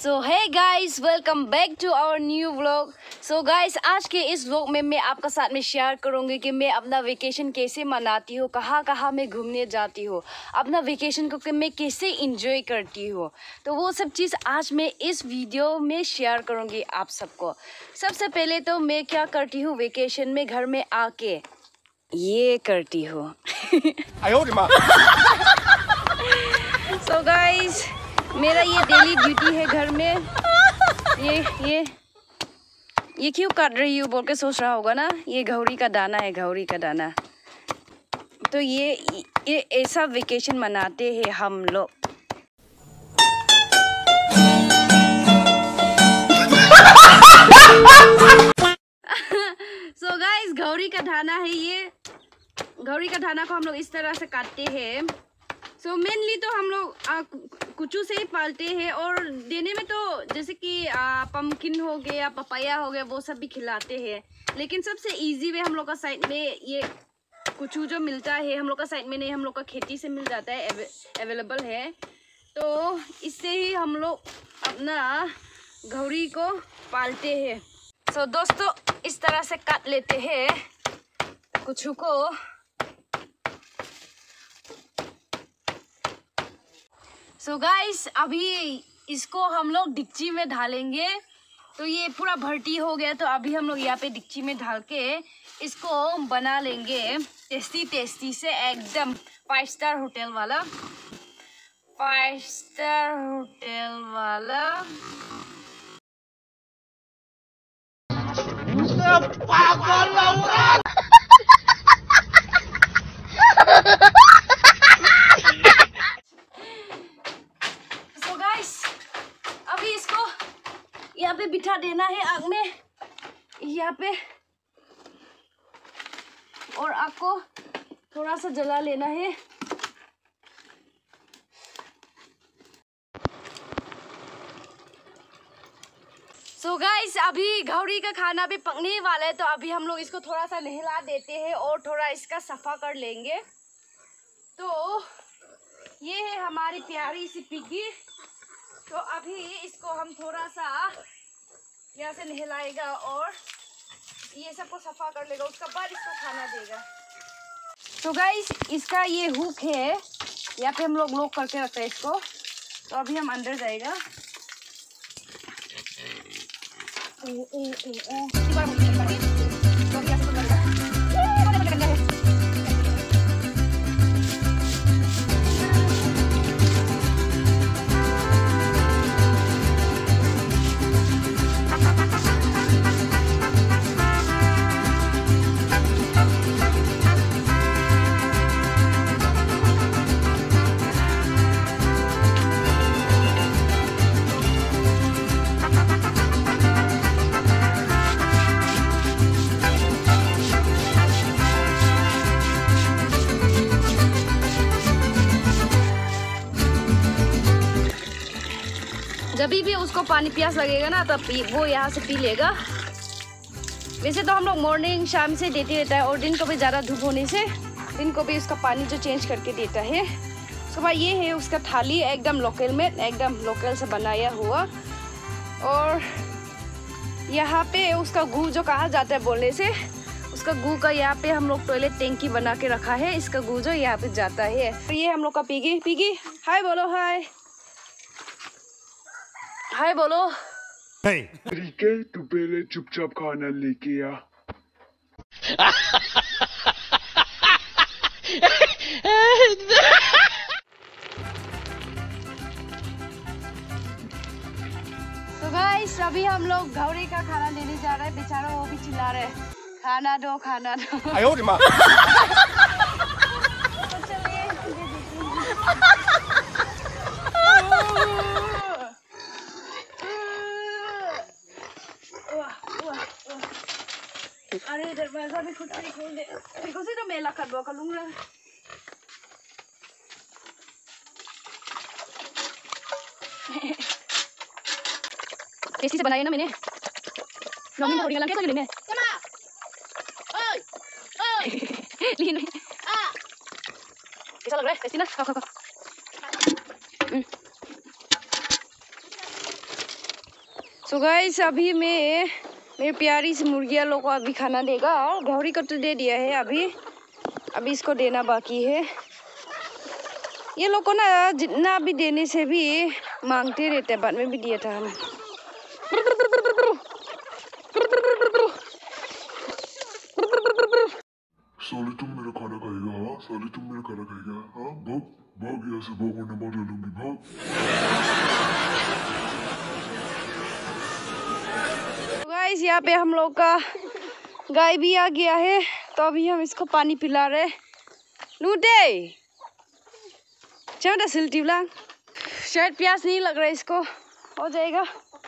So hey guys, welcome back to our new vlog. So guys, आज के इस vlog में मैं आपका साथ में शेयर करूंगी कि मैं अपना वेकेशन कैसे मनाती हूँ, कहाँ कहाँ मैं घूमने जाती हूँ, अपना वेकेशन को मैं कैसे इंजॉय करती हूँ। तो वो सब चीज़ आज मैं इस वीडियो में शेयर करूंगी आप सबको। सबसे पहले तो मैं क्या करती हूँ, वेकेशन में घर में आके ये करती हूँ। सो गाइस, मेरा ये डेली ड्यूटी है घर में। ये क्यों काट रही हूँ बोल के सोच रहा होगा ना, ये घौरी का दाना है, घौरी का दाना। तो ये ऐसा वेकेशन मनाते हैं हम लोग। सो गाइस, घौरी का दाना है ये। घौरी का दाना को हम लोग इस तरह से काटते हैं। सो मेनली तो हम लोग कुचू से ही पालते हैं, और देने में तो जैसे कि पम्पकिन हो गया, पपाया हो गया, वो सब भी खिलाते हैं। लेकिन सबसे इजी वे हम लोग का साइड में ये कुचू जो मिलता है, हम लोग का साइड में नहीं, हम लोग का खेती से मिल जाता है, अवेलेबल है। तो इससे ही हम लोग अपना घौरी को पालते हैं। सो दोस्तों, इस तरह से काट लेते हैं कुचू को। सो गाइस, अभी इसको हम लोग डिक्ची में ढालेंगे। तो ये पूरा भर्ती हो गया, तो अभी हम लोग यहाँ पे डिक्ची में ढाल के इसको बना लेंगे टेस्टी टेस्टी से, एकदम 5 स्टार होटल वाला। 5 स्टार होटल वाला। यहाँ पे बिठा देना है आग में, यहाँ पे, और आग को थोड़ा सा जला लेना है। सो गाइस, अभी घौरी का खाना भी पकने वाला है, तो अभी हम लोग इसको थोड़ा सा नहला देते हैं और थोड़ा इसका सफा कर लेंगे। तो ये है हमारी प्यारी सी पिगी। तो अभी इसको हम थोड़ा सा यहाँ से नहलाएगा और ये सबको सफा कर लेगा, उसके बाद इसको खाना देगा। तो गाइस, इसका ये हुक है, यहाँ पे हम लोग लॉक करके रखते हैं इसको। तो अभी हम अंदर जाएगा। जब भी उसको पानी प्यास लगेगा ना, तब वो यहाँ से पी लेगा। वैसे तो हम लोग मॉर्निंग शाम से देते रहता है, और दिन को भी ज़्यादा धूप होने से दिन को भी उसका पानी जो चेंज करके देता है। उसके बाद ये है उसका थाली, एकदम लोकल में, एकदम लोकल से बनाया हुआ। और यहाँ पे उसका गू जो कहा जाता है बोलने से, उसका गू का यहाँ पे हम लोग टॉयलेट टैंकी बना के रखा है। इसका गू जो यहाँ पे जाता है। तो ये हम लोग का पिगी। पिगी हाय बोलो, हाय हाय बोलो। ठीक है, तू पहले चुपचाप खाना लेके आ। तो गाइस, अभी हम लोग घौरी का खाना देने जा रहे हैं। बेचारा वो भी चिल्ला रहे, खाना दो, खाना दो। अरे दरवाजा भी खुद से खोल दे, देखो से तो मेला कर लूंगा। टेस्टी से बनाया ना मैंने। नॉमिन थोड़ी गलत कैसे में ओए ओए लीन कैसा लग रहा है? टेस्टी ना? खा खा खा। सो गाइस अभी मैं मेरी प्यारी सी मुर्गियाँ लोग को अभी खाना देगा। घोड़ी को तो दे दिया है, अभी इसको देना बाकी है। ये लोग को ना जितना भी देने से भी मांगते रहते, बाद में भी दिया था हम। साली तुम मेरा खाना खाएगा? हाँ साली तुम मेरा खाना खाएगा? हाँ भाग भाग यहाँ से, भाग वरना मार डालूंगी, भाग। गाइस यहाँ पे हम लोग का गाय भी आ गया है, तो अभी हम इसको पानी पिला रहे। लूटे चलो सिल्टी ब्लांग, शायद प्यास नहीं लग रहा है इसको, हो जाएगा।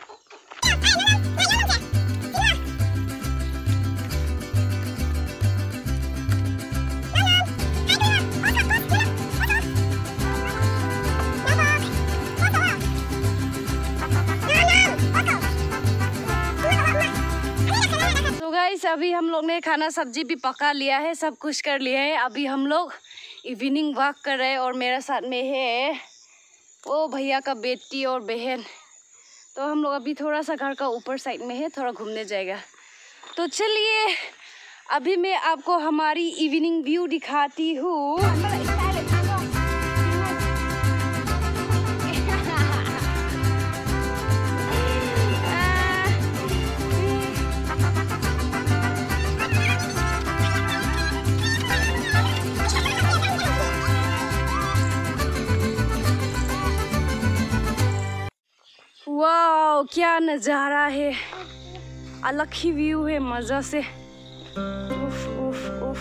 अभी हम लोग ने खाना सब्जी भी पका लिया है, सब कुछ कर लिया है। अभी हम लोग इवनिंग वॉक कर रहे हैं और मेरे साथ में है वो भैया का बेटी और बहन। तो हम लोग अभी थोड़ा सा घर का ऊपर साइड में है, थोड़ा घूमने जाएगा। तो चलिए अभी मैं आपको हमारी इवनिंग व्यू दिखाती हूँ। वाह क्या नज़ारा है, अलग ही व्यू है, मज़ा से। उफ उफ उफ।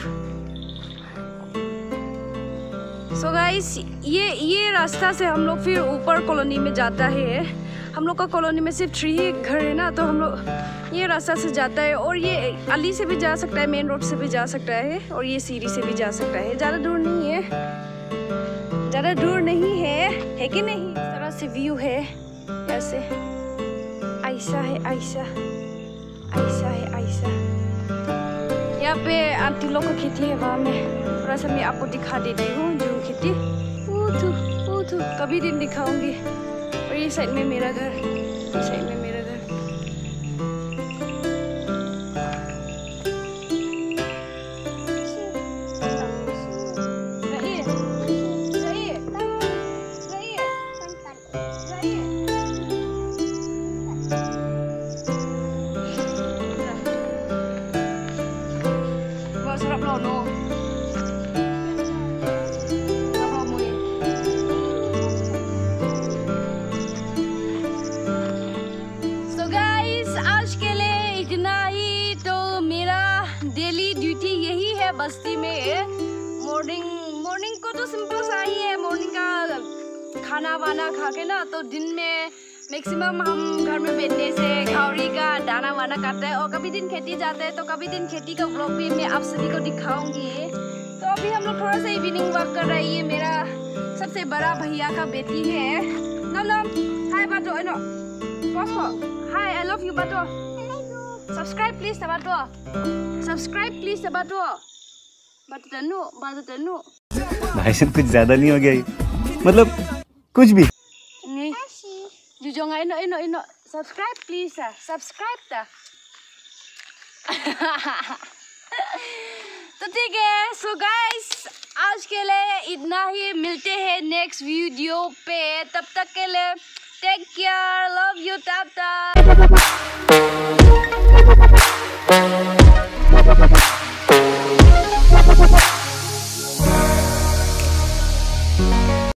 सो गाइस ये रास्ता से हम लोग फिर ऊपर कॉलोनी में जाता है। हम लोग का कॉलोनी में सिर्फ 3 घर है ना, तो हम लोग ये रास्ता से जाता है। और ये अली से भी जा सकता है, मेन रोड से भी जा सकता है, और ये सीढ़ी से भी जा सकता है। ज़्यादा दूर नहीं है, ज़्यादा दूर नहीं है कि नहीं। इस तरह से व्यू है, ऐसे ऐसा है, ऐसा है, ऐसा। यहाँ पे आंटी लोग का खेती है, वहाँ में थोड़ा सा मैं आपको दिखा देती हूँ जो खेती। ऊथू कभी दिन दिखाऊंगी। और ये साइड में मेरा घर, ये साइड में मेरा घर। बस्ती में मॉर्निंग को तो सिंपल सा ही है। मॉर्निंग का खाना वाना खा के ना, तो दिन में मैक्सिमम हम घर में बैठने से घावरी का दाना वाना काटते हैं, और कभी दिन खेती जाते हैं, तो कभी दिन खेती का व्लॉग भी मैं आप सभी को दिखाऊंगी। तो अभी हम लोग थोड़ा सा इवनिंग वॉक कर रहे हैं। ये मेरा सबसे बड़ा भैया का बेटी है। नम हाय बातो, हाय आई लव यू बातो। सब्सक्राइब प्लीज बातो, सब्सक्राइब प्लीज बातो। भाई साहब कुछ ज्यादा नहीं हो गया ये? मतलब कुछ भी नहीं। जुजोंगा इनो सब्सक्राइब प्लीज, सब्सक्राइब था। तो ठीक है। सो गाइस आज के लिए इतना ही, मिलते हैं नेक्स्ट वीडियो पे। तब तक के लिए टेक केयर।